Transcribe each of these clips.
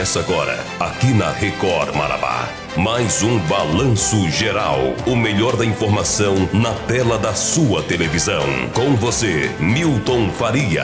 Começa agora, aqui na Record Marabá, mais um Balanço Geral. O melhor da informação na tela da sua televisão. Com você, Milton Faria.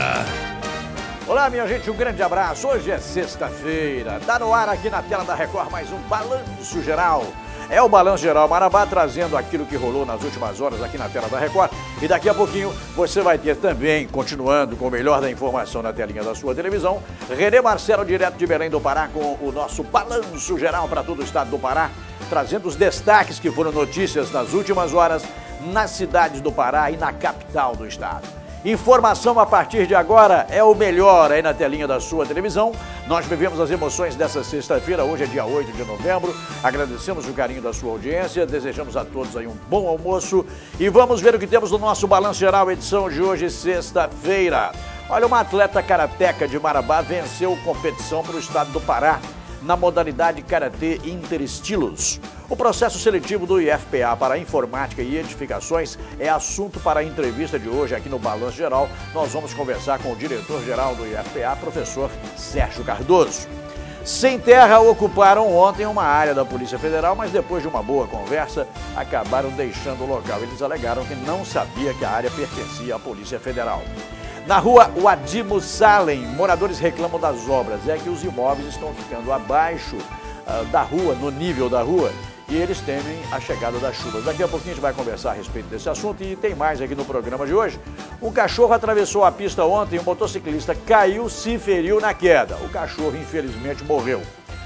Olá, minha gente, um grande abraço. Hoje é sexta-feira. Tá no ar aqui na tela da Record mais um Balanço Geral. É o Balanço Geral Marabá, trazendo aquilo que rolou nas últimas horas aqui na tela da Record. E daqui a pouquinho você vai ter também, continuando com o melhor da informação na telinha da sua televisão, Renê Marcelo, direto de Belém do Pará, com o nosso Balanço Geral para todo o estado do Pará, trazendo os destaques que foram notícias nas últimas horas nas cidades do Pará e na capital do estado. Informação a partir de agora é o melhor aí na telinha da sua televisão. Nós vivemos as emoções dessa sexta-feira, hoje é dia 8 de novembro. Agradecemos o carinho da sua audiência, desejamos a todos aí um bom almoço e vamos ver o que temos no nosso Balanço Geral, edição de hoje, sexta-feira. Olha, uma atleta karateca de Marabá venceu competição para o estado do Pará na modalidade Karatê Interestilos. O processo seletivo do IFPA para Informática e Edificações é assunto para a entrevista de hoje aqui no Balanço Geral. Nós vamos conversar com o diretor-geral do IFPA, professor Sérgio Cardoso. Sem terra ocuparam ontem uma área da Polícia Federal, mas depois de uma boa conversa, acabaram deixando o local. Eles alegaram que não sabia que a área pertencia à Polícia Federal. Na rua Wadimo Salem, moradores reclamam das obras. É que os imóveis estão ficando abaixo da rua, no nível da rua, e eles temem a chegada das chuvas. Daqui a pouquinho a gente vai conversar a respeito desse assunto e tem mais aqui no programa de hoje. Um cachorro atravessou a pista ontem, um motociclista caiu, se feriu na queda. O cachorro, infelizmente, morreu.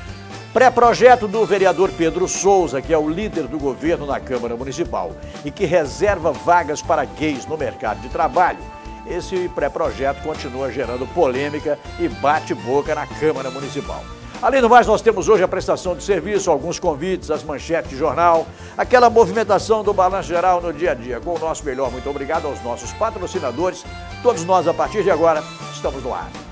Pré-projeto do vereador Pedro Souza, que é o líder do governo na Câmara Municipal e que reserva vagas para gays no mercado de trabalho. Esse pré-projeto continua gerando polêmica e bate-boca na Câmara Municipal. Além do mais, nós temos hoje a prestação de serviço, alguns convites, as manchetes de jornal, aquela movimentação do Balanço Geral no dia a dia. Com o nosso melhor, muito obrigado aos nossos patrocinadores. Todos nós, a partir de agora, estamos no ar.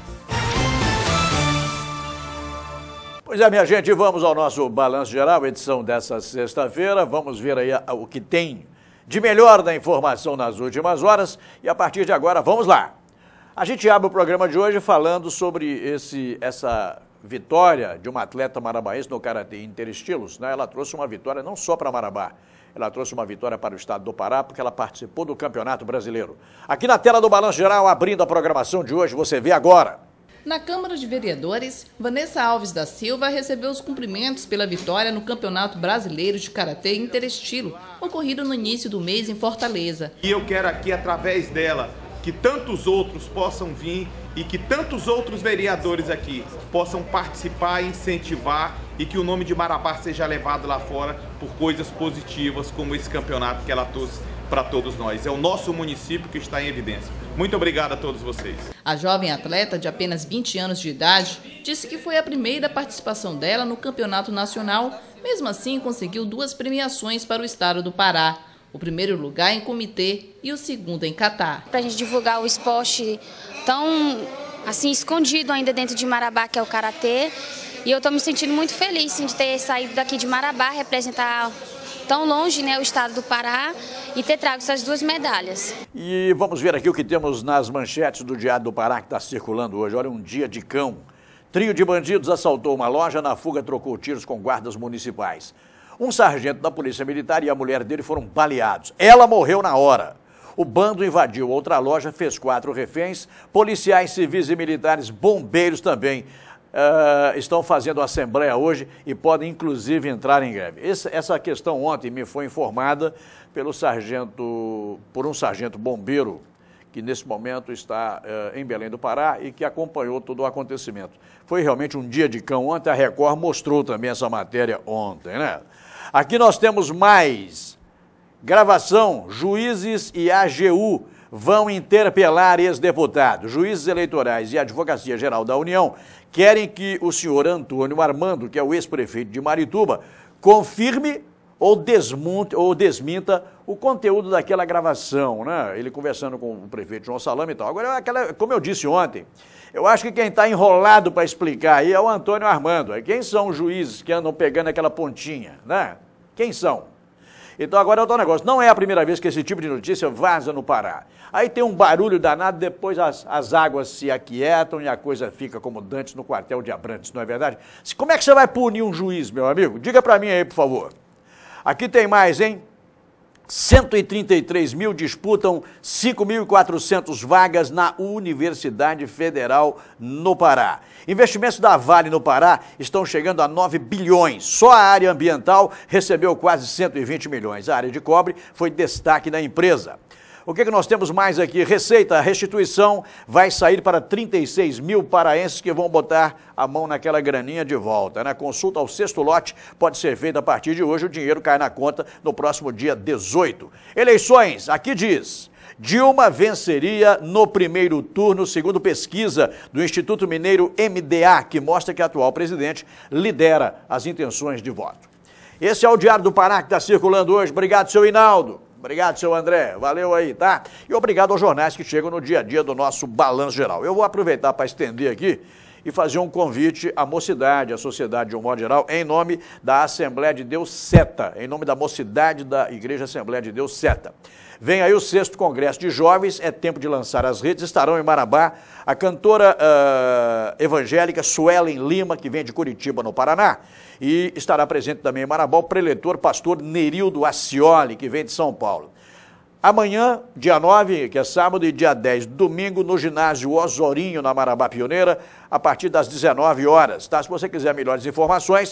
Pois é, minha gente, vamos ao nosso Balanço Geral, edição dessa sexta-feira. Vamos ver aí o que tem de melhor da informação nas últimas horas e a partir de agora, vamos lá. A gente abre o programa de hoje falando sobre essa vitória de uma atleta marabaense no Karatê Interestilos, né? Ela trouxe uma vitória não só para Marabá, ela trouxe uma vitória para o estado do Pará, porque ela participou do Campeonato Brasileiro. Aqui na tela do Balanço Geral, abrindo a programação de hoje, você vê agora. Na Câmara de Vereadores, Vanessa Alves da Silva recebeu os cumprimentos pela vitória no Campeonato Brasileiro de Karatê Interestilo, ocorrido no início do mês em Fortaleza. E eu quero aqui, através dela, que tantos outros possam vir e que tantos outros vereadores aqui possam participar, incentivar e que o nome de Marabá seja levado lá fora por coisas positivas como esse campeonato que ela trouxe para todos nós. É o nosso município que está em evidência. Muito obrigado a todos vocês. A jovem atleta de apenas 20 anos de idade disse que foi a primeira participação dela no campeonato nacional. Mesmo assim, conseguiu 2 premiações para o estado do Pará. O primeiro lugar em comitê e o segundo em Catar. Para a gente divulgar o esporte tão assim escondido ainda dentro de Marabá, que é o Karatê. E eu estou me sentindo muito feliz sim, de ter saído daqui de Marabá, representar tão longe, né, o estado do Pará e ter trago essas 2 medalhas. E vamos ver aqui o que temos nas manchetes do Diário do Pará que está circulando hoje. Olha, um dia de cão. Trio de bandidos assaltou uma loja, na fuga trocou tiros com guardas municipais. Um sargento da Polícia Militar e a mulher dele foram baleados. Ela morreu na hora. O bando invadiu outra loja, fez 4 reféns. Policiais civis e militares, bombeiros também estão fazendo assembleia hoje e podem inclusive entrar em greve. Essa questão ontem me foi informada por um sargento bombeiro que nesse momento está em Belém do Pará e que acompanhou todo o acontecimento. Foi realmente um dia de cão ontem, a Record mostrou também essa matéria ontem, né? Aqui nós temos mais gravação, juízes e AGU vão interpelar ex-deputados. Juízes eleitorais e a Advocacia Geral da União querem que o senhor Antônio Armando, que é o ex-prefeito de Marituba, confirme ou desminta o conteúdo daquela gravação, né? Ele conversando com o prefeito João Salame e tal. Agora, como eu disse ontem, eu acho que quem está enrolado para explicar aí é o Antônio Armando. Quem são os juízes que andam pegando aquela pontinha, né? Quem são? Então agora é outro negócio, não é a primeira vez que esse tipo de notícia vaza no Pará. Aí tem um barulho danado, depois as águas se aquietam e a coisa fica como dantes no quartel de Abrantes, não é verdade? Como é que você vai punir um juiz, meu amigo? Diga pra mim aí, por favor. Aqui tem mais, hein? 133 mil disputam 5.400 vagas na Universidade Federal no Pará. Investimentos da Vale no Pará estão chegando a 9 bilhões. Só a área ambiental recebeu quase 120 milhões. A área de cobre foi destaque da empresa. O que nós temos mais aqui? Receita, a restituição vai sair para 36 mil paraenses que vão botar a mão naquela graninha de volta, né? Consulta ao sexto lote pode ser feita a partir de hoje, o dinheiro cai na conta no próximo dia 18. Eleições, aqui diz: Dilma venceria no primeiro turno, segundo pesquisa do Instituto Mineiro MDA, que mostra que a atual presidente lidera as intenções de voto. Esse é o Diário do Pará que está circulando hoje. Obrigado, seu Hinaldo. Obrigado, seu André. Valeu aí, tá? E obrigado aos jornais que chegam no dia a dia do nosso Balanço Geral. Eu vou aproveitar para estender aqui e fazer um convite à mocidade, à sociedade de um modo geral, em nome da Assembleia de Deus SETA, em nome da mocidade da Igreja Assembleia de Deus SETA. Vem aí o 6º Congresso de Jovens, é tempo de lançar as redes, estarão em Marabá a cantora evangélica Suelen Lima, que vem de Curitiba, no Paraná, e estará presente também em Marabá o preletor pastor Nerildo Acioli, que vem de São Paulo. Amanhã, dia 9, que é sábado, e dia 10, domingo, no ginásio Osorinho, na Marabá Pioneira, a partir das 19 horas. Tá? Se você quiser melhores informações,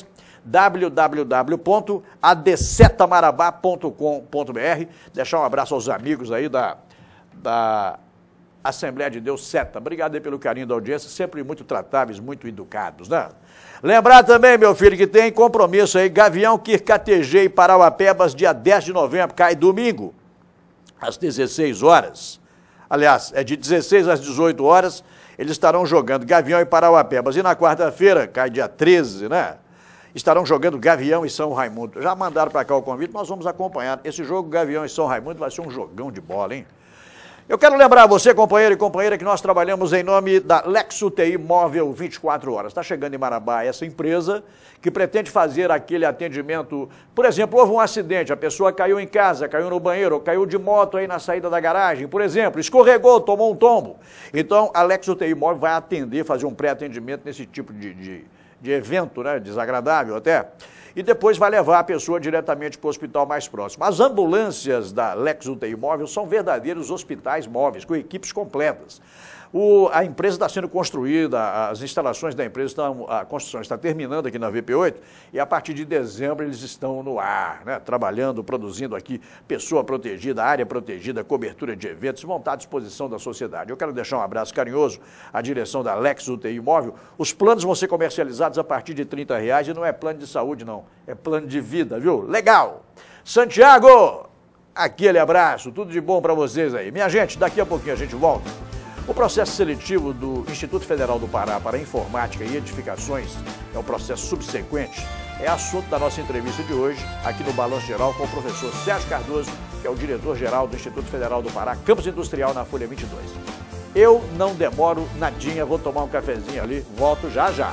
www.adcetamarabá.com.br. Deixar um abraço aos amigos aí da Assembleia de Deus SETA. Obrigado aí pelo carinho da audiência, sempre muito tratáveis, muito educados, né? Lembrar também, meu filho, que tem compromisso aí, Gavião Quircategê e Parauapebas, dia 10 de novembro, cai domingo, às 16 horas. Aliás, é de 16 às 18 horas, eles estarão jogando Gavião e Parauapebas. E na quarta-feira, cai dia 13, né? Estarão jogando Gavião e São Raimundo. Já mandaram para cá o convite, nós vamos acompanhar. Esse jogo Gavião e São Raimundo vai ser um jogão de bola, hein? Eu quero lembrar a você, companheiro e companheira, que nós trabalhamos em nome da Lex UTI Móvel 24 horas. Está chegando em Marabá essa empresa que pretende fazer aquele atendimento. Por exemplo, houve um acidente, a pessoa caiu em casa, caiu no banheiro, caiu de moto aí na saída da garagem, por exemplo, escorregou, tomou um tombo. Então, a Lex UTI Móvel vai atender, fazer um pré-atendimento nesse tipo de evento, né, desagradável até, e depois vai levar a pessoa diretamente para o hospital mais próximo. As ambulâncias da Lex UTI Móvel são verdadeiros hospitais móveis, com equipes completas. A empresa está sendo construída, as instalações da empresa, a construção está terminando aqui na VP8 e a partir de dezembro eles estão no ar, né, trabalhando, produzindo aqui pessoa protegida, área protegida, cobertura de eventos, vão estar à disposição da sociedade. Eu quero deixar um abraço carinhoso à direção da Lex UTI Móvel. Os planos vão ser comercializados a partir de R$30 e não é plano de saúde não, é plano de vida, viu? Legal! Santiago, aquele abraço, tudo de bom para vocês aí. Minha gente, daqui a pouquinho a gente volta. O processo seletivo do Instituto Federal do Pará para Informática e Edificações, é um processo subsequente, é assunto da nossa entrevista de hoje, aqui no Balanço Geral, com o professor Sérgio Cardoso, que é o diretor-geral do Instituto Federal do Pará, Campus Industrial, na Folha 22. Eu não demoro nadinha, vou tomar um cafezinho ali, volto já já.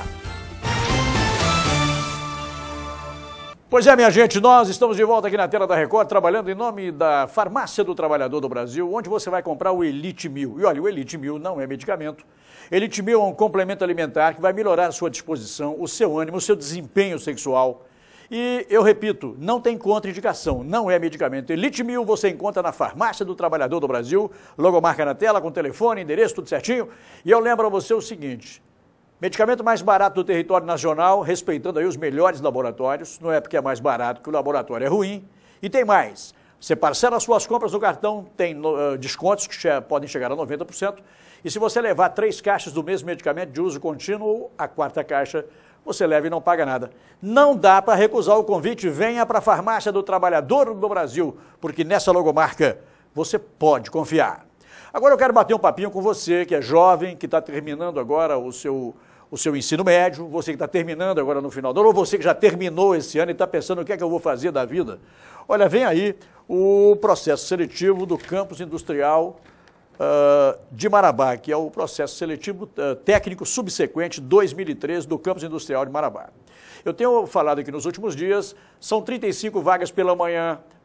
Pois é, minha gente, nós estamos de volta aqui na tela da Record, trabalhando em nome da Farmácia do Trabalhador do Brasil, onde você vai comprar o Elite 1000. E olha, o Elite 1000 não é medicamento. Elite 1000 é um complemento alimentar que vai melhorar a sua disposição, o seu ânimo, o seu desempenho sexual. E eu repito, não tem contraindicação, não é medicamento. Elite 1000 você encontra na Farmácia do Trabalhador do Brasil, logomarca na tela, com telefone, endereço, tudo certinho. E eu lembro a você o seguinte: medicamento mais barato do território nacional, respeitando aí os melhores laboratórios, não é porque é mais barato que o laboratório é ruim. E tem mais, você parcela as suas compras no cartão, tem descontos que podem chegar a 90%, e se você levar 3 caixas do mesmo medicamento de uso contínuo, a 4ª caixa você leva e não paga nada. Não dá para recusar o convite, venha para a Farmácia do Trabalhador do Brasil, porque nessa logomarca você pode confiar. Agora eu quero bater um papinho com você, que é jovem, que está terminando agora o seu ensino médio, você que está terminando agora no final do ano, ou você que já terminou esse ano e está pensando o que é que eu vou fazer da vida. Olha, vem aí o processo seletivo do Campus Industrial de Marabá, que é o processo seletivo técnico subsequente 2013 do Campus Industrial de Marabá. Eu tenho falado aqui nos últimos dias, são 35 vagas pela manhã,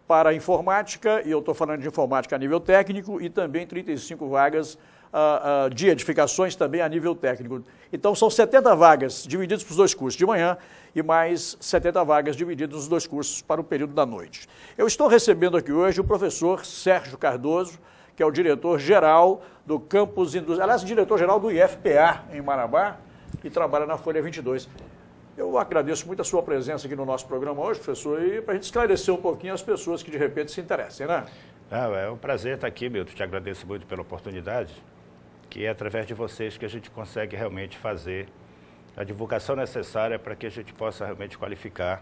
para informática, e eu estou falando de informática a nível técnico, e também 35 vagas de edificações também a nível técnico. Então são 70 vagas divididas para os dois cursos de manhã e mais 70 vagas divididas nos dois cursos para o período da noite. Eu estou recebendo aqui hoje o professor Sérgio Cardoso, que é o diretor-geral do campus industrial, aliás, diretor-geral do IFPA em Marabá, e trabalha na Folha 22. Eu agradeço muito a sua presença aqui no nosso programa hoje, professor, e para a gente esclarecer um pouquinho as pessoas que de repente se interessem, né? É um prazer estar aqui, Milton. Te agradeço muito pela oportunidade, que é através de vocês que a gente consegue realmente fazer a divulgação necessária para que a gente possa realmente qualificar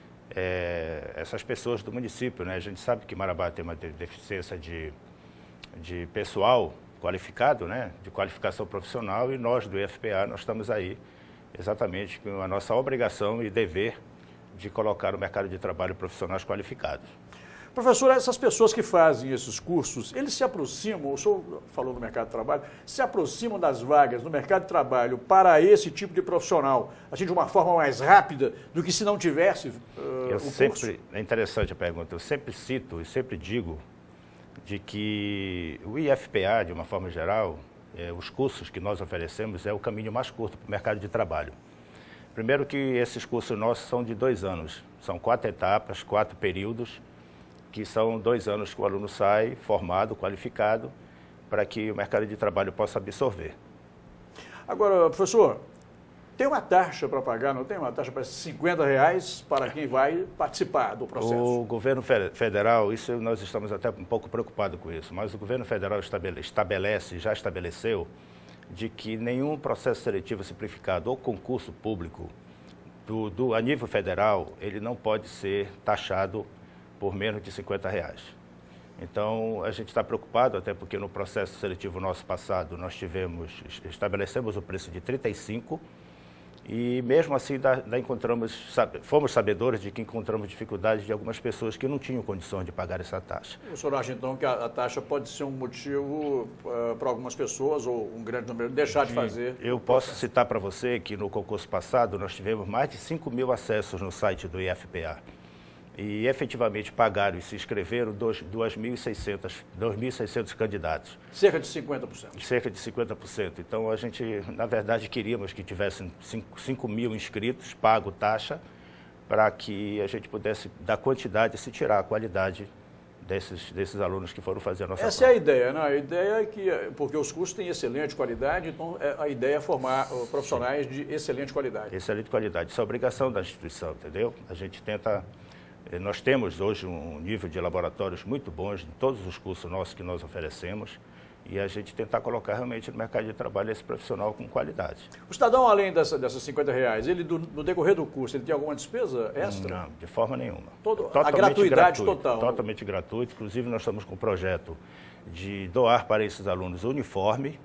essas pessoas do município, né? A gente sabe que Marabá tem uma deficiência de pessoal qualificado, né? De qualificação profissional, e nós do IFPA, nós estamos aí exatamente com a nossa obrigação e dever de colocar no mercado de trabalho profissionais qualificados. Professor, essas pessoas que fazem esses cursos, eles se aproximam, o senhor falou do mercado de trabalho, se aproximam das vagas no mercado de trabalho para esse tipo de profissional, assim, de uma forma mais rápida do que se não tivesse curso? É interessante a pergunta, eu sempre cito e sempre digo de que o IFPA, de uma forma geral, os cursos que nós oferecemos é o caminho mais curto para o mercado de trabalho. Primeiro que esses cursos nossos são de 2 anos, são 4 etapas, 4 períodos, que são 2 anos que o aluno sai formado, qualificado, para que o mercado de trabalho possa absorver. Agora, professor, tem uma taxa para pagar, não tem uma taxa para R$50 para quem vai participar do processo? O governo federal, isso nós estamos até um pouco preocupados com isso, mas o governo federal já estabeleceu de que nenhum processo seletivo simplificado ou concurso público a nível federal, ele não pode ser taxado por menos de R$50. Então, a gente está preocupado, até porque no processo seletivo nosso passado, nós estabelecemos o preço de 35, e mesmo assim fomos sabedores de que encontramos dificuldades de algumas pessoas que não tinham condições de pagar essa taxa. O senhor acha então que a taxa pode ser um motivo para algumas pessoas, ou um grande número, deixar de fazer? Eu posso citar para você que no concurso passado nós tivemos mais de 5.000 acessos no site do IFPA. E efetivamente pagaram e se inscreveram 2.600 candidatos. Cerca de 50%. Cerca de 50%. Então, a gente, na verdade, queríamos que tivessem 5.000 inscritos, pago taxa, para que a gente pudesse, da quantidade, se tirar a qualidade desses alunos que foram fazer a nossa Essa prova. é a ideia, né? A ideia é que, porque os cursos têm excelente qualidade, então a ideia é formar profissionais de excelente qualidade. Excelente qualidade. Isso é obrigação da instituição, entendeu? A gente tenta... Nós temos hoje um nível de laboratórios muito bons em todos os cursos nossos que nós oferecemos, e a gente tentar colocar realmente no mercado de trabalho esse profissional com qualidade. O cidadão, além dessas R$50, ele no decorrer do curso, ele tem alguma despesa extra? Não, de forma nenhuma. A gratuidade total? Totalmente gratuito. Inclusive, nós estamos com um projeto de doar para esses alunos uniforme,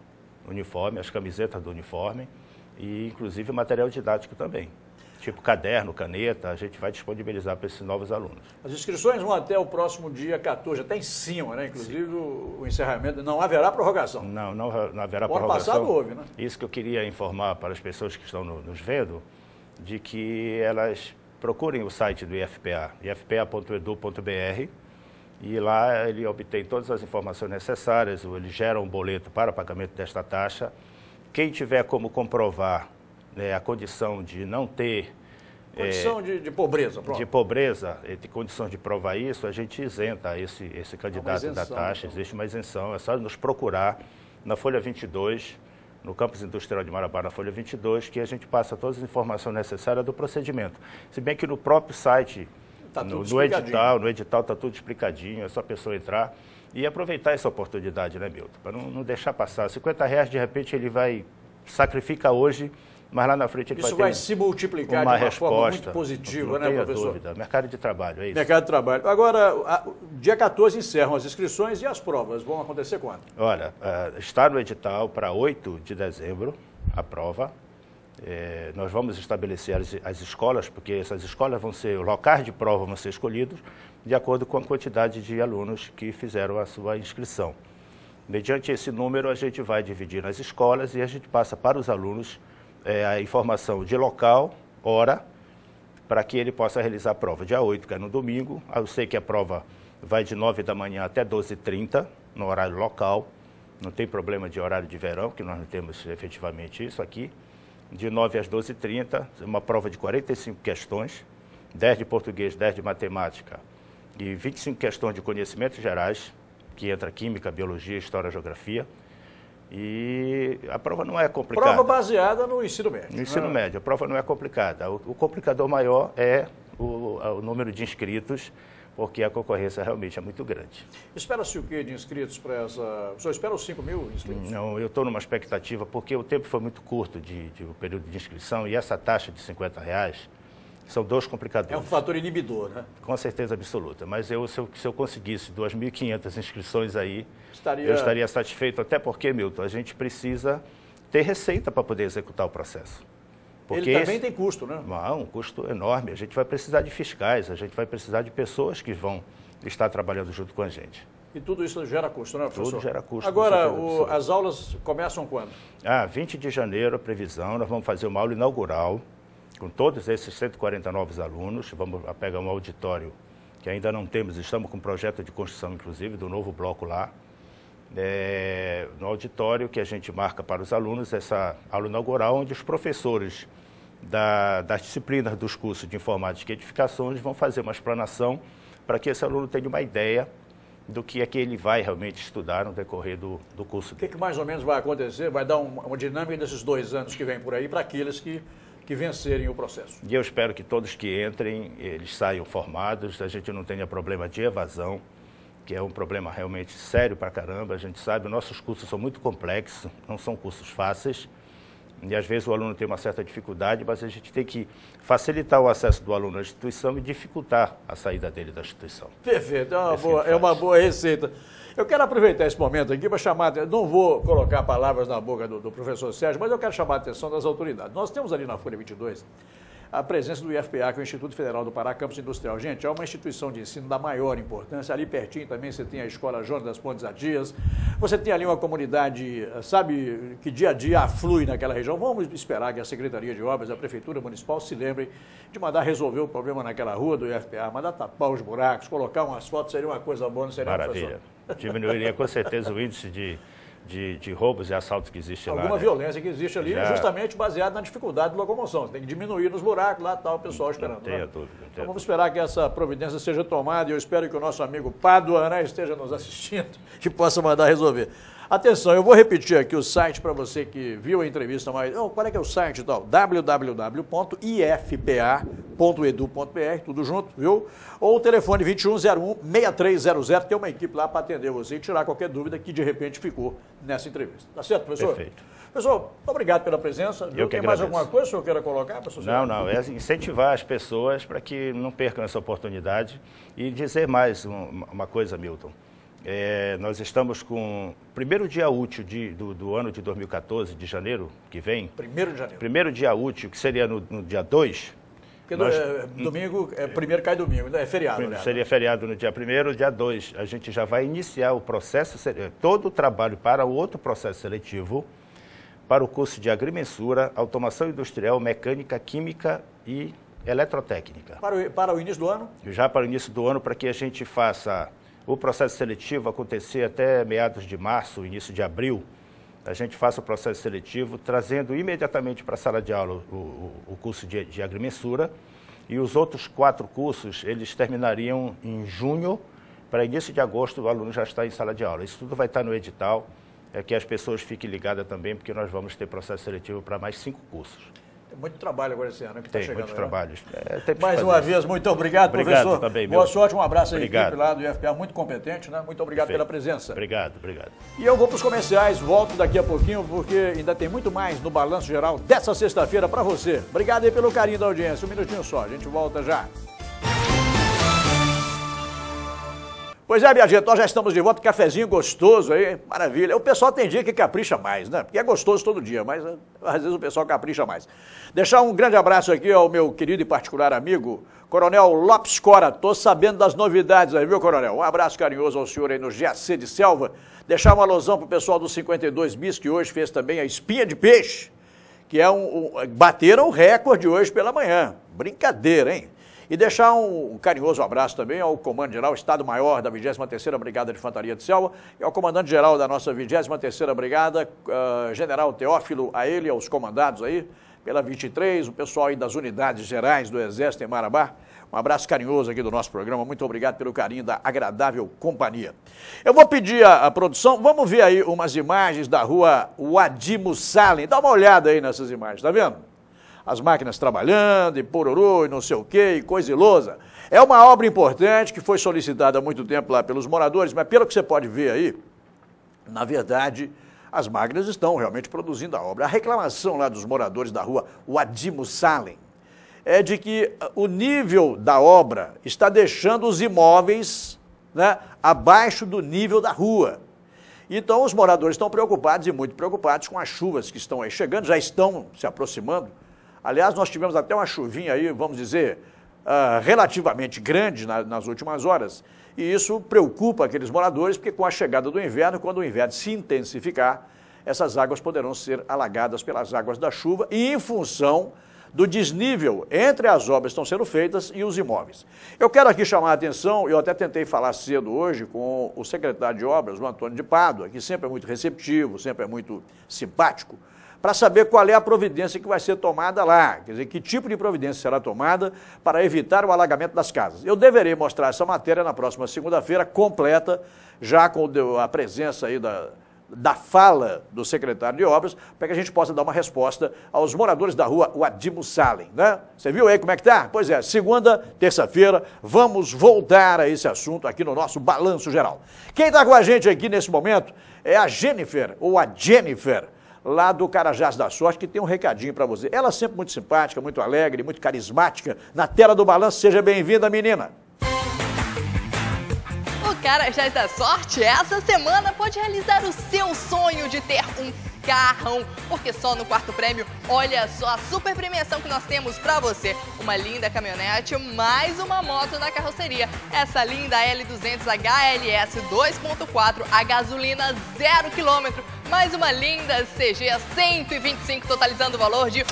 as camisetas do uniforme, e inclusive material didático também. Tipo caderno, caneta, a gente vai disponibilizar para esses novos alunos. As inscrições vão até o próximo dia 14, até em cima, né? Inclusive o encerramento, não haverá prorrogação. Não haverá prorrogação. O ano passado houve, né? Isso que eu queria informar para as pessoas que estão nos vendo, de que elas procurem o site do IFPA, ifpa.edu.br, e lá ele obtém todas as informações necessárias, ele gera um boleto para o pagamento desta taxa. Quem tiver como comprovar a condição de não ter... Condição de pobreza, pronto. De pobreza, de condições de provar isso, a gente isenta esse candidato da taxa, então. Existe uma isenção, é só nos procurar na Folha 22, no Campus Industrial de Marabá, na Folha 22, que a gente passa todas as informações necessárias do procedimento. Se bem que no próprio site, no edital está tudo explicadinho, é só a pessoa entrar e aproveitar essa oportunidade, né, Milton? Para não deixar passar. R$50, de repente, ele vai sacrificar hoje, mas lá na frente ele vai se multiplicar de uma forma muito positiva, né, professor? Dúvida. Mercado de trabalho, é isso. Mercado de trabalho. Agora, dia 14 encerram as inscrições, e as provas vão acontecer quando? Olha, está no edital para 8 de dezembro a prova. Nós vamos estabelecer as escolas, porque essas escolas vão ser, locais de prova vão ser escolhidos de acordo com a quantidade de alunos que fizeram a sua inscrição. Mediante esse número, a gente vai dividir nas escolas e a gente passa para os alunos a informação de local, hora, para que ele possa realizar a prova. Dia 8, que é no domingo, eu sei que a prova vai de 9 da manhã até 12h30, no horário local. Não tem problema de horário de verão, que nós não temos efetivamente isso aqui. De 9 às 12h30, uma prova de 45 questões, 10 de português, 10 de matemática e 25 questões de conhecimentos gerais, que entra química, biologia, história, geografia. E a prova não é complicada. Prova baseada no ensino médio. No ensino médio, a prova não é complicada. O complicador maior é o número de inscritos, porque a concorrência realmente é muito grande. Espera-se o quê de inscritos para essa... O senhor espera os 5 mil inscritos? Não, eu estou numa expectativa, porque o tempo foi muito curto de período de inscrição e essa taxa de R$50 são dois complicadores. É um fator inibidor, né? Com certeza absoluta. Mas se eu conseguisse 2.500 inscrições aí, eu estaria satisfeito, até porque, Milton, a gente precisa ter receita para poder executar o processo. Porque ele também tem custo, né? Um custo enorme. A gente vai precisar de fiscais, a gente vai precisar de pessoas que vão estar trabalhando junto com a gente. E tudo isso gera custo, né, professor? Tudo gera custo. Agora, as aulas começam quando? 20 de janeiro, a previsão. Nós vamos fazer uma aula inaugural com todos esses 140 novos alunos. Vamos pegar um auditório que ainda não temos, estamos com um projeto de construção, inclusive, do novo bloco lá. No auditório que a gente marca para os alunos essa aula inaugural, onde os professores das disciplinas dos cursos de informática e edificações vão fazer uma explanação para que esse aluno tenha uma ideia do que é que ele vai realmente estudar no decorrer do curso dele. O que mais ou menos vai acontecer? Vai dar uma dinâmica desses 2 anos que vem por aí para aqueles que vencerem o processo? E eu espero que todos que entrem, eles saiam formados, a gente não tenha problema de evasão, que é um problema realmente sério pra caramba. A gente sabe, nossos cursos são muito complexos, não são cursos fáceis, e às vezes o aluno tem uma certa dificuldade, mas a gente tem que facilitar o acesso do aluno à instituição e dificultar a saída dele da instituição. Perfeito, é uma boa receita. Eu quero aproveitar esse momento aqui para chamar, não vou colocar palavras na boca do professor Sérgio, mas eu quero chamar a atenção das autoridades. Nós temos ali na Folha 22 a presença do IFPA, que é o Instituto Federal do Pará, Campus Industrial. Gente, é uma instituição de ensino da maior importância. Ali pertinho também você tem a Escola Jonas das Pontes Adias. Você tem ali uma comunidade, sabe, que dia a dia aflui naquela região. Vamos esperar que a Secretaria de Obras, a Prefeitura Municipal se lembre de mandar resolver o problema naquela rua do IFPA, mandar tapar os buracos, colocar um asfalto, seria uma coisa boa, não seria? Maravilha. Diminuiria com certeza o índice de roubos e assaltos que existe lá. Alguma violência que existe ali, justamente baseada na dificuldade de locomoção. Você tem que diminuir nos buracos, lá está o pessoal esperando. Não tenha dúvida. Então vamos esperar que essa providência seja tomada e eu espero que o nosso amigo Pádua, né, esteja nos assistindo e possa mandar resolver. Atenção, eu vou repetir aqui o site para você que viu a entrevista, mas qual é que é o site? Então, www.ifpa.edu.br, tudo junto, viu? Ou o telefone 2101-6300, tem uma equipe lá para atender você e tirar qualquer dúvida que de repente ficou nessa entrevista. Tá certo, professor? Perfeito. Professor, obrigado pela presença. Eu que tem mais alguma coisa que o senhor queira colocar, professor? Não, é incentivar as pessoas para que não percam essa oportunidade e dizer mais uma coisa, Milton. Nós estamos com o primeiro dia útil do ano de 2014, de janeiro que vem. 1º de janeiro. Primeiro dia útil, que seria no dia 2. Porque domingo, primeiro cai domingo, é feriado. Né? Seria feriado no dia 1º, dia 2. A gente já vai iniciar o processo, todo o trabalho para o outro processo seletivo, para o curso de agrimensura, automação industrial, mecânica, química e eletrotécnica. Para o início do ano? Já para o início do ano, para que a gente faça o processo seletivo acontecer até meados de março, início de abril. A gente faça o processo seletivo, trazendo imediatamente para a sala de aula o curso de agrimensura. E os outros 4 cursos, eles terminariam em junho, para início de agosto o aluno já está em sala de aula. Isso tudo vai estar no edital, que as pessoas fiquem ligadas também, porque nós vamos ter processo seletivo para mais 5 cursos. Tem muito trabalho agora esse ano que está chegando. Tem muitos trabalhos. Mais uma vez, muito obrigado, professor. Também, boa sorte, um abraço à equipe lá do IFPA, muito competente, né? Muito obrigado pela presença. Obrigado. E eu vou para os comerciais, volto daqui a pouquinho, porque ainda tem muito mais no Balanço Geral dessa sexta-feira para você. Obrigado aí pelo carinho da audiência. Um minutinho só, a gente volta já. Pois é, minha gente, nós já estamos de volta, cafezinho gostoso aí, maravilha. O pessoal tem dia que capricha mais, né? Porque é gostoso todo dia, mas às vezes o pessoal capricha mais. Deixar um grande abraço aqui ao meu querido e particular amigo, Coronel Lopes Cora. Tô sabendo das novidades aí, viu, Coronel? Um abraço carinhoso ao senhor aí no GAC de Selva. Deixar uma alusão pro pessoal do 52 Bis, que hoje fez também a espinha de peixe, que é bateram o recorde hoje pela manhã. Brincadeira, hein? E deixar um carinhoso abraço também ao Comando-Geral, Estado-Maior da 23ª Brigada de Infantaria de Selva e ao Comandante-Geral da nossa 23ª Brigada, General Teófilo, a ele e aos comandados aí, pela 23, o pessoal aí das unidades gerais do Exército em Marabá. Um abraço carinhoso aqui do nosso programa, muito obrigado pelo carinho da agradável companhia. Eu vou pedir a produção, vamos ver aí umas imagens da rua Wadi Musalem, dá uma olhada aí nessas imagens, tá vendo? As máquinas trabalhando, e pororô, e não sei o quê, e coisa e lousa. É uma obra importante que foi solicitada há muito tempo lá pelos moradores, mas pelo que você pode ver aí, na verdade, as máquinas estão realmente produzindo a obra. A reclamação lá dos moradores da rua Wadi Musalem é de que o nível da obra está deixando os imóveis, né, abaixo do nível da rua. Então, os moradores estão preocupados e muito preocupados com as chuvas que estão aí chegando, já estão se aproximando. Aliás, nós tivemos até uma chuvinha aí, vamos dizer, relativamente grande nas últimas horas. E isso preocupa aqueles moradores, porque com a chegada do inverno, quando o inverno se intensificar, essas águas poderão ser alagadas pelas águas da chuva e em função do desnível entre as obras que estão sendo feitas e os imóveis. Eu quero aqui chamar a atenção, eu até tentei falar cedo hoje com o secretário de obras, o Antônio de Pádua, que sempre é muito receptivo, sempre é muito simpático, para saber qual é a providência que vai ser tomada lá, quer dizer, que tipo de providência será tomada para evitar o alagamento das casas. Eu deverei mostrar essa matéria na próxima segunda-feira, completa, já com a presença aí da fala do secretário de obras, para que a gente possa dar uma resposta aos moradores da rua Wadi Musalem, né? Você viu aí como é que tá? Pois é, segunda, terça-feira, vamos voltar a esse assunto aqui no nosso Balanço Geral. Quem está com a gente aqui nesse momento é a Jennifer, ou a Jennifer, lá do Carajás da Sorte, que tem um recadinho para você. Ela é sempre muito simpática, muito alegre, muito carismática. Na tela do Balanço, seja bem-vinda, menina. O Carajás da Sorte, essa semana, pode realizar o seu sonho de ter um carrão, porque só no quarto prêmio, olha só a super premiação que nós temos pra você. Uma linda caminhonete, mais uma moto na carroceria. Essa linda L200 HLS 2.4 a gasolina 0 km. Mais uma linda CG 125, totalizando o valor de R$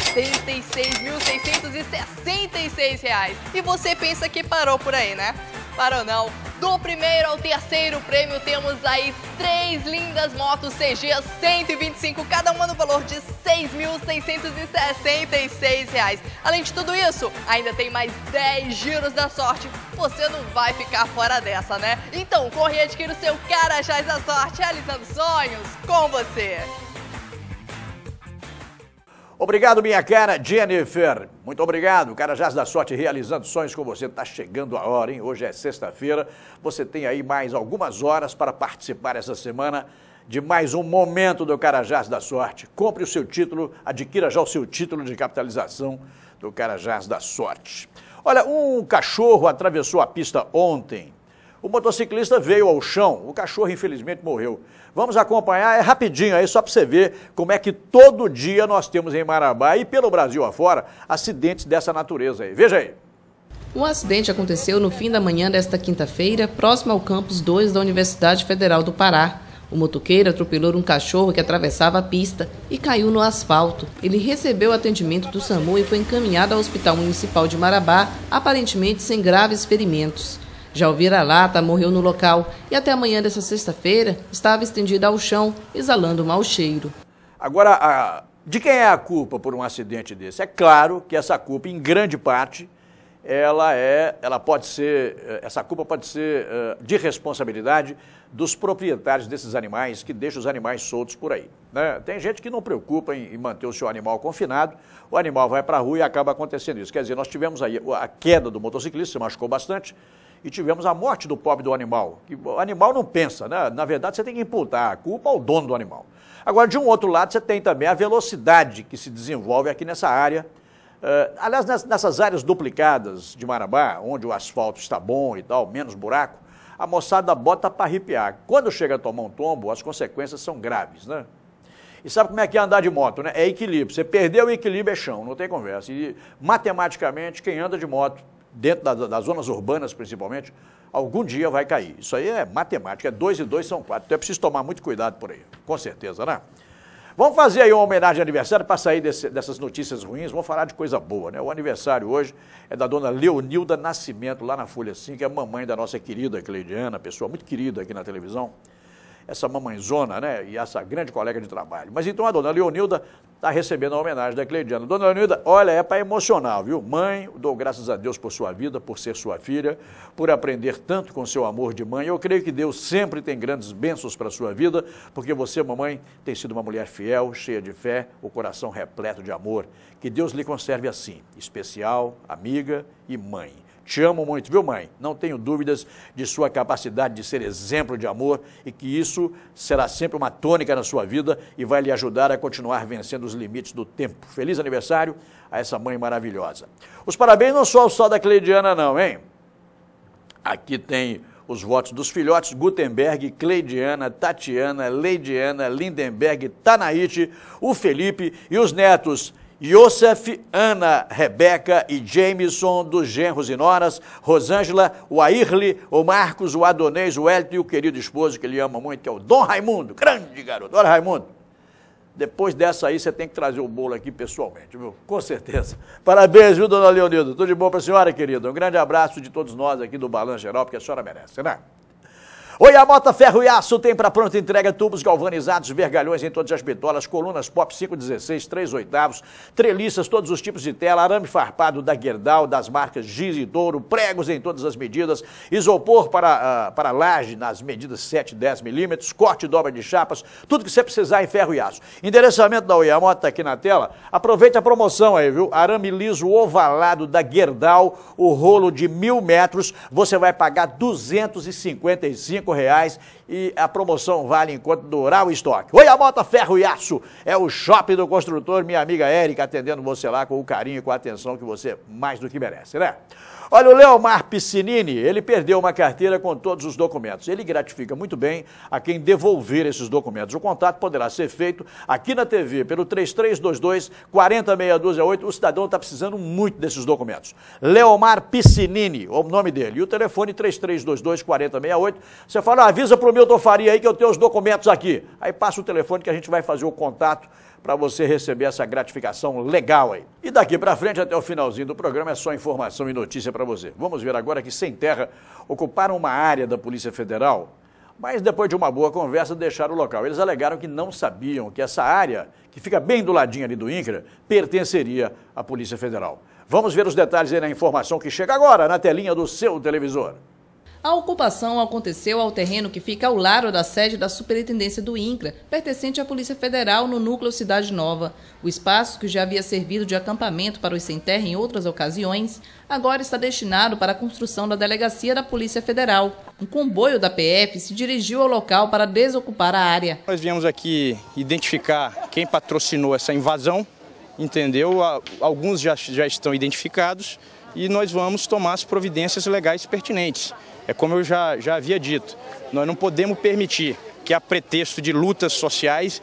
86.666. E você pensa que parou por aí, né? Parou não. Do primeiro ao terceiro prêmio temos aí 3 lindas motos CG 125, cada uma no valor de R$ 6.666. Além de tudo isso, ainda tem mais 10 giros da sorte. Você não vai ficar fora dessa, né? Então corre e adquira o seu Carajás da Sorte, realizando sonhos com você. Obrigado, minha cara Jennifer. Muito obrigado. Carajás da Sorte realizando sonhos com você. Está chegando a hora, hein? Hoje é sexta-feira. Você tem aí mais algumas horas para participar essa semana de mais um momento do Carajás da Sorte. Compre o seu título, adquira já o seu título de capitalização do Carajás da Sorte. Olha, um cachorro atravessou a pista ontem. O motociclista veio ao chão, o cachorro infelizmente morreu. Vamos acompanhar, é rapidinho aí, só para você ver como é que todo dia nós temos em Marabá e pelo Brasil afora, acidentes dessa natureza aí. Veja aí. Um acidente aconteceu no fim da manhã desta quinta-feira, próximo ao campus 2 da Universidade Federal do Pará. O motoqueiro atropelou um cachorro que atravessava a pista e caiu no asfalto. Ele recebeu atendimento do SAMU e foi encaminhado ao Hospital Municipal de Marabá, aparentemente sem graves ferimentos. Já o vira-lata morreu no local e até amanhã dessa sexta-feira estava estendido ao chão, exalando mau cheiro. Agora, de quem é a culpa por um acidente desse? É claro que essa culpa, em grande parte, essa culpa pode ser de responsabilidade dos proprietários desses animais, que deixam os animais soltos por aí, né? Tem gente que não preocupa em manter o seu animal confinado, o animal vai para a rua e acaba acontecendo isso. Quer dizer, nós tivemos aí a queda do motociclista, se machucou bastante, e tivemos a morte do pobre do animal. O animal não pensa, né? Na verdade, você tem que imputar a culpa ao dono do animal. Agora, de um outro lado, você tem também a velocidade que se desenvolve aqui nessa área. Aliás, nessas áreas duplicadas de Marabá, onde o asfalto está bom e tal, menos buraco, a moçada bota para arrepiar. Quando chega a tomar um tombo, as consequências são graves, né? E sabe como é que é andar de moto, né? É equilíbrio. Você perdeu o equilíbrio, é chão, não tem conversa. E matematicamente, quem anda de moto, dentro das zonas urbanas principalmente, algum dia vai cair. Isso aí é matemática, 2 e 2 são 4. Então é preciso tomar muito cuidado por aí, com certeza, né? Vamos fazer aí uma homenagem de aniversário para sair dessas notícias ruins, vamos falar de coisa boa, né? O aniversário hoje é da dona Leonilda Nascimento, lá na Folha 5, que é a mamãe da nossa querida Cleidiana, pessoa muito querida aqui na televisão. Essa mamãezona, né? E essa grande colega de trabalho. Mas então a dona Leonilda está recebendo a homenagem da Cleidiana. Dona Leonilda, olha, é para emocionar, viu? Mãe, dou graças a Deus por sua vida, por ser sua filha, por aprender tanto com seu amor de mãe. Eu creio que Deus sempre tem grandes bênçãos para a sua vida, porque você, mamãe, tem sido uma mulher fiel, cheia de fé, o coração repleto de amor. Que Deus lhe conserve assim, especial, amiga e mãe. Te amo muito, viu, mãe? Não tenho dúvidas de sua capacidade de ser exemplo de amor e que isso será sempre uma tônica na sua vida e vai lhe ajudar a continuar vencendo os limites do tempo. Feliz aniversário a essa mãe maravilhosa. Os parabéns não só da Cleidiana, não, hein? Aqui tem os votos dos filhotes: Gutenberg, Cleidiana, Tatiana, Leidiana, Lindenberg, Tanaíte, o Felipe e os netos Yosef, Ana, Rebeca e Jameson, dos genros e noras, Rosângela, o Airli, o Marcos, o Adonês, o Hélito e o querido esposo que ele ama muito, que é o Dom Raimundo, grande garoto. Olha, Raimundo, depois dessa aí você tem que trazer o bolo aqui pessoalmente, viu? Com certeza. Parabéns, viu, dona Leonilda? Tudo de bom para a senhora, querida. Um grande abraço de todos nós aqui do Balanço Geral, porque a senhora merece, né? Oi, a Mota Ferro e Aço tem para pronta entrega tubos galvanizados, vergalhões em todas as bitolas, colunas pop 5/16, 3/8, treliças, todos os tipos de tela, arame farpado da Gerdau, das marcas Giz e Douro, pregos em todas as medidas, isopor para laje nas medidas 7 e 10 milímetros, corte e dobra de chapas, tudo que você precisar em ferro e aço. Endereçamento da Oi, a Mota tá aqui na tela. Aproveite a promoção aí, viu? Arame liso ovalado da Gerdau, o rolo de 1000 metros, você vai pagar R$ 255 e a promoção vale enquanto durar o estoque. Oi, a Mota Ferro e Aço é o shopping do construtor, minha amiga Érica atendendo você lá com o carinho e com a atenção que você mais do que merece, né? Olha, o Leomar Piscinini, ele perdeu uma carteira com todos os documentos. Ele gratifica muito bem a quem devolver esses documentos. O contato poderá ser feito aqui na TV pelo 3322-40628. O cidadão está precisando muito desses documentos. Leomar Piscinini, o nome dele. E o telefone 3322-4068. Você fala, avisa para o Milton Faria aí que eu tenho os documentos aqui. Aí passa o telefone que a gente vai fazer o contato para você receber essa gratificação legal aí. E daqui para frente, até o finalzinho do programa, é só informação e notícia para você. Vamos ver agora que Sem Terra ocuparam uma área da Polícia Federal, mas depois de uma boa conversa deixaram o local. Eles alegaram que não sabiam que essa área, que fica bem do ladinho ali do INCRA, pertenceria à Polícia Federal. Vamos ver os detalhes aí na informação que chega agora na telinha do seu televisor. A ocupação aconteceu ao terreno que fica ao lado da sede da Superintendência do INCRA, pertencente à Polícia Federal, no núcleo Cidade Nova. O espaço, que já havia servido de acampamento para os sem terra em outras ocasiões, agora está destinado para a construção da delegacia da Polícia Federal. Um comboio da PF se dirigiu ao local para desocupar a área. Nós viemos aqui identificar quem patrocinou essa invasão, entendeu? Alguns já estão identificados e nós vamos tomar as providências legais pertinentes. É como eu já havia dito, nós não podemos permitir que, a pretexto de lutas sociais,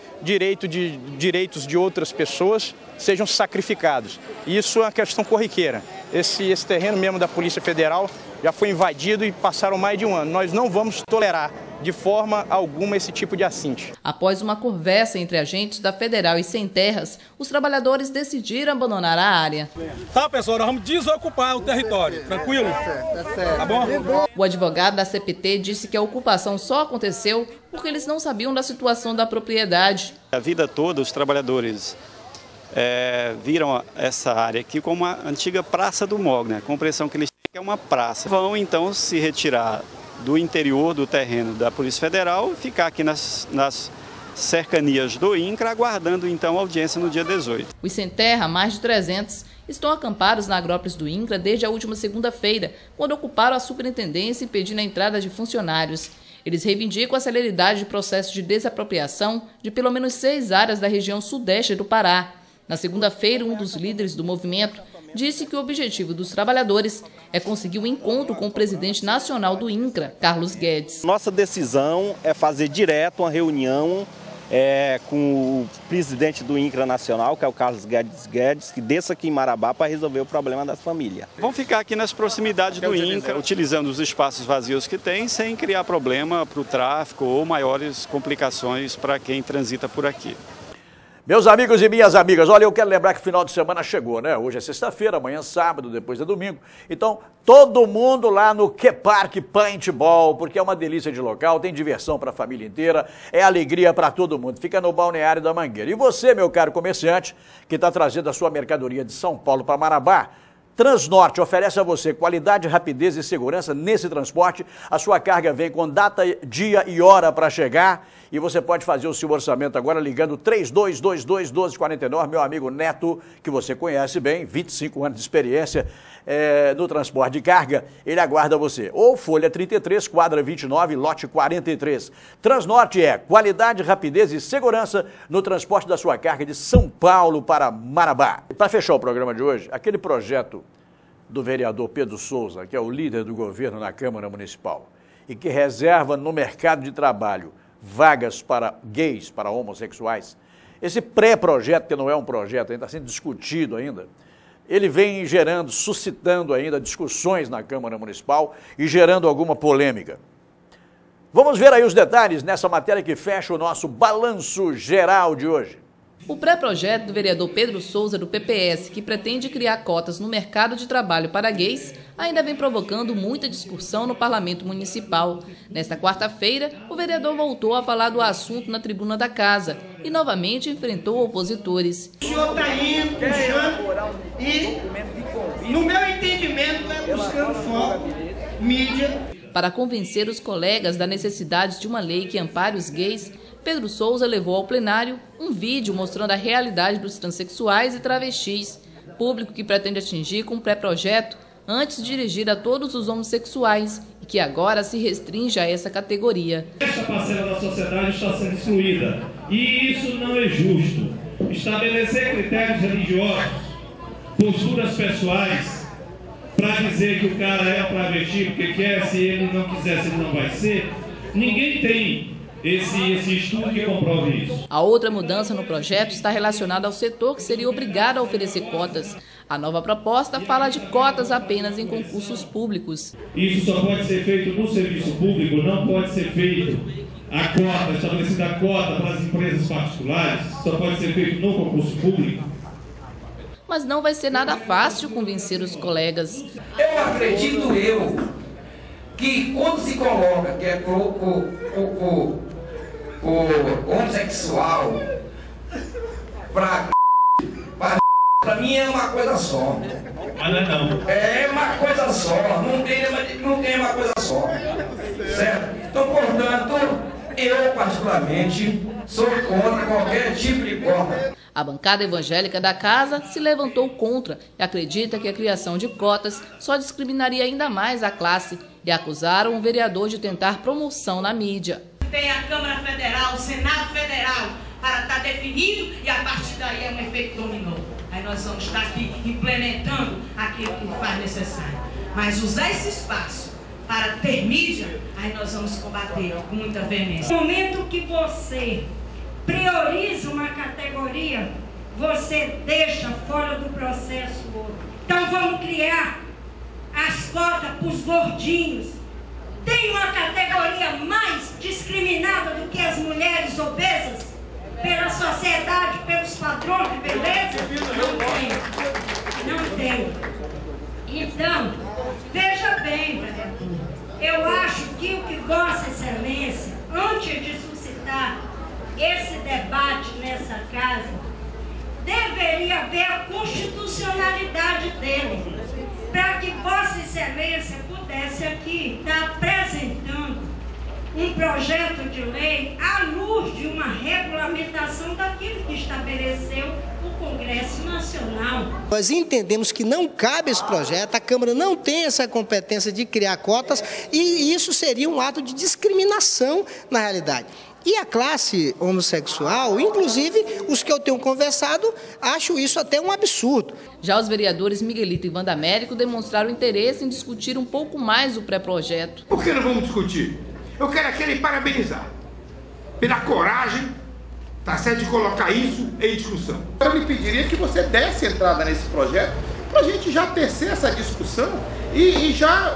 direitos de outras pessoas sejam sacrificados. Isso é uma questão corriqueira. Esse terreno mesmo da Polícia Federal já foi invadido e passaram mais de um ano. Nós não vamos tolerar de forma alguma esse tipo de assinte. Após uma conversa entre agentes da Federal e Sem Terras, os trabalhadores decidiram abandonar a área. Tá, pessoal, nós vamos desocupar o território, tranquilo? Tá bom? O advogado da CPT disse que a ocupação só aconteceu porque eles não sabiam da situação da propriedade. A vida toda os trabalhadores viram essa área aqui como uma antiga Praça do Mogno, a compreensão que eles têm que é uma praça. Vão então se retirar do interior do terreno da Polícia Federal, ficar aqui nas cercanias do INCRA, aguardando então a audiência no dia 18. Os sem terra, mais de 300, estão acampados na agrópolis do INCRA desde a última segunda-feira, quando ocuparam a superintendência impedindo a entrada de funcionários. Eles reivindicam a celeridade de processo de desapropriação de pelo menos 6 áreas da região sudeste do Pará. Na segunda-feira, um dos líderes do movimento disse que o objetivo dos trabalhadores é conseguir um encontro com o presidente nacional do INCRA, Carlos Guedes. Nossa decisão é fazer direto uma reunião com o presidente do INCRA nacional, que é o Carlos Guedes, que desça aqui em Marabá para resolver o problema das famílias. Vão ficar aqui nas proximidades do INCRA, utilizando os espaços vazios que tem, sem criar problema para o tráfico ou maiores complicações para quem transita por aqui. Meus amigos e minhas amigas, olha, eu quero lembrar que o final de semana chegou, né? Hoje é sexta-feira, amanhã é sábado, depois é domingo. Então, todo mundo lá no Que Parque Paintball, porque é uma delícia de local, tem diversão para a família inteira, é alegria para todo mundo. Fica no Balneário da Mangueira. E você, meu caro comerciante, que está trazendo a sua mercadoria de São Paulo para Marabá, Transnorte oferece a você qualidade, rapidez e segurança nesse transporte. A sua carga vem com data, dia e hora para chegar. E você pode fazer o seu orçamento agora ligando 3222-1249. Meu amigo Neto, que você conhece bem, 25 anos de experiência no transporte de carga, ele aguarda você. Ou Folha 33, quadra 29, lote 43. Transnorte é qualidade, rapidez e segurança no transporte da sua carga de São Paulo para Marabá. Para fechar o programa de hoje, aquele projeto do vereador Pedro Souza, que é o líder do governo na Câmara Municipal, e que reserva no mercado de trabalho vagas para gays, para homossexuais. Esse pré-projeto, que não é um projeto, ainda está sendo discutido ainda, ele vem gerando, suscitando ainda discussões na Câmara Municipal e gerando alguma polêmica. Vamos ver aí os detalhes nessa matéria que fecha o nosso balanço geral de hoje. O pré-projeto do vereador Pedro Souza, do PPS, que pretende criar cotas no mercado de trabalho para gays, ainda vem provocando muita discussão no Parlamento Municipal. Nesta quarta-feira, o vereador voltou a falar do assunto na tribuna da casa e novamente enfrentou opositores. O senhor está indo, puxando e, no meu entendimento, é buscando foco, mídia. Para convencer os colegas da necessidade de uma lei que ampare os gays, Pedro Souza levou ao plenário um vídeo mostrando a realidade dos transexuais e travestis, público que pretende atingir com um pré-projeto antes de dirigir a todos os homossexuais e que agora se restringe a essa categoria. Essa parcela da sociedade está sendo excluída e isso não é justo. Estabelecer critérios religiosos, posturas pessoais, para dizer que o cara é travesti porque quer, se ele não quiser, se ele não vai ser, ninguém tem esse estudo que comprove isso. A outra mudança no projeto está relacionada ao setor que seria obrigado a oferecer cotas. A nova proposta fala de cotas apenas em concursos públicos. Isso só pode ser feito no serviço público, não pode ser feito a cota, estabelecida a cota para as empresas particulares, só pode ser feito no concurso público. Mas não vai ser nada fácil convencer os colegas. Eu acredito que quando se coloca que é o homossexual para mim é uma coisa só. Mas não. É uma coisa só, não tem uma coisa só. Certo? Então, portanto, eu particularmente sou contra qualquer tipo de cota. A bancada evangélica da casa se levantou contra e acredita que a criação de cotas só discriminaria ainda mais a classe e acusaram o vereador de tentar promoção na mídia. Tem a Câmara Federal, o Senado Federal, para estar definido e a partir daí é um efeito dominó. Aí nós vamos estar aqui implementando aquilo que faz necessário. Mas usar esse espaço para ter mídia, aí nós vamos combater com muita veemência. No momento que você prioriza uma categoria, você deixa fora do processo outro. Então vamos criar as cotas para os gordinhos. Tem uma categoria mais discriminada do que as mulheres obesas? Pela sociedade, pelos padrões de beleza? Não tem. Então, veja bem, vereador, eu acho que o que Vossa Excelência, antes de suscitar esse debate nessa casa, deveria ver a constitucionalidade dele, para que Vossa Excelência pudesse aqui estar apresentando um projeto de lei à luz de uma regulamentação daquilo que estabeleceu o Congresso Nacional. Nós entendemos que não cabe esse projeto, a Câmara não tem essa competência de criar cotas e isso seria um ato de discriminação na realidade. E a classe homossexual, inclusive os que eu tenho conversado, acho isso até um absurdo. Já os vereadores Miguelito e Wanda Américo demonstraram interesse em discutir um pouco mais o pré-projeto. Por que não vamos discutir? Eu quero aquele parabenizar pela coragem, tá certo, de colocar isso em discussão. Eu lhe pediria que você desse entrada nesse projeto para a gente já tecer essa discussão e já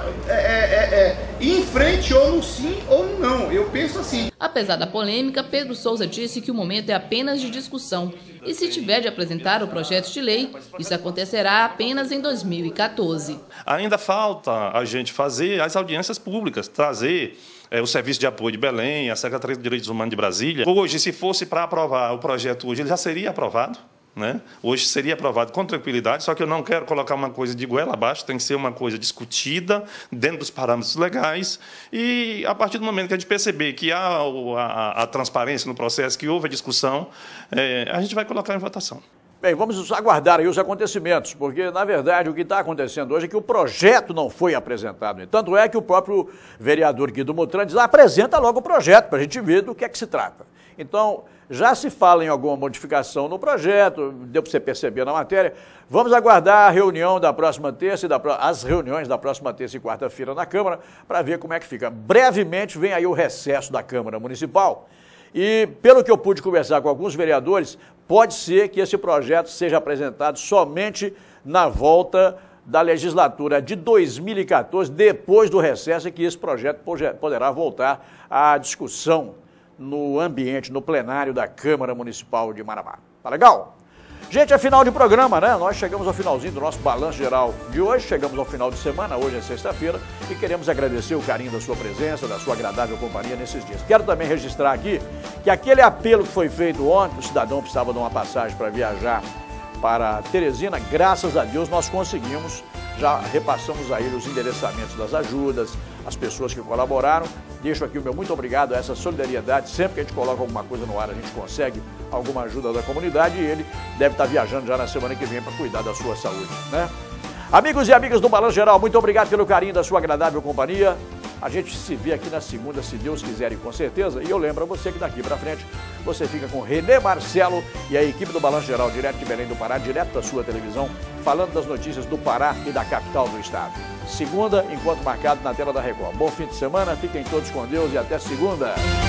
ir em frente ou no sim ou no não. Eu penso assim. Apesar da polêmica, Pedro Souza disse que o momento é apenas de discussão. E se tiver de apresentar o projeto de lei, isso acontecerá apenas em 2014. Ainda falta a gente fazer as audiências públicas, trazer o Serviço de Apoio de Belém, a Secretaria de Direitos Humanos de Brasília. Hoje, se fosse para aprovar o projeto hoje, ele já seria aprovado. Né? Hoje seria aprovado com tranquilidade, só que eu não quero colocar uma coisa de goela abaixo, tem que ser uma coisa discutida dentro dos parâmetros legais e a partir do momento que a gente perceber que há a transparência no processo, que houve a discussão, a gente vai colocar em votação. Bem, vamos aguardar aí os acontecimentos, porque, na verdade, o que está acontecendo hoje é que o projeto não foi apresentado. Tanto é que o próprio vereador Guido Mutran diz, apresenta logo o projeto, para a gente ver do que é que se trata. Então, já se fala em alguma modificação no projeto, deu para você perceber na matéria. Vamos aguardar a reunião da próxima terça, as reuniões da próxima terça e quarta-feira na Câmara, para ver como é que fica. Brevemente vem aí o recesso da Câmara Municipal. E, pelo que eu pude conversar com alguns vereadores, pode ser que esse projeto seja apresentado somente na volta da legislatura de 2014, depois do recesso, e que esse projeto poderá voltar à discussão no ambiente, no plenário da Câmara Municipal de Marabá. Tá legal? Gente, é final de programa, né? Nós chegamos ao finalzinho do nosso balanço geral de hoje, chegamos ao final de semana, hoje é sexta-feira, e queremos agradecer o carinho da sua presença, da sua agradável companhia nesses dias. Quero também registrar aqui que aquele apelo que foi feito ontem, o cidadão precisava de uma passagem para viajar para Teresina, graças a Deus nós conseguimos, já repassamos a ele os endereçamentos das ajudas, as pessoas que colaboraram. Deixo aqui o meu muito obrigado a essa solidariedade. Sempre que a gente coloca alguma coisa no ar, a gente consegue alguma ajuda da comunidade e ele deve estar viajando já na semana que vem para cuidar da sua saúde, né? Amigos e amigas do Balanço Geral, muito obrigado pelo carinho da sua agradável companhia. A gente se vê aqui na segunda, se Deus quiser e com certeza. E eu lembro a você que daqui para frente você fica com Renê Marcelo e a equipe do Balanço Geral, direto de Belém do Pará, direto da sua televisão, falando das notícias do Pará e da capital do estado. Segunda, encontro marcado na tela da Record. Bom fim de semana, fiquem todos com Deus e até segunda.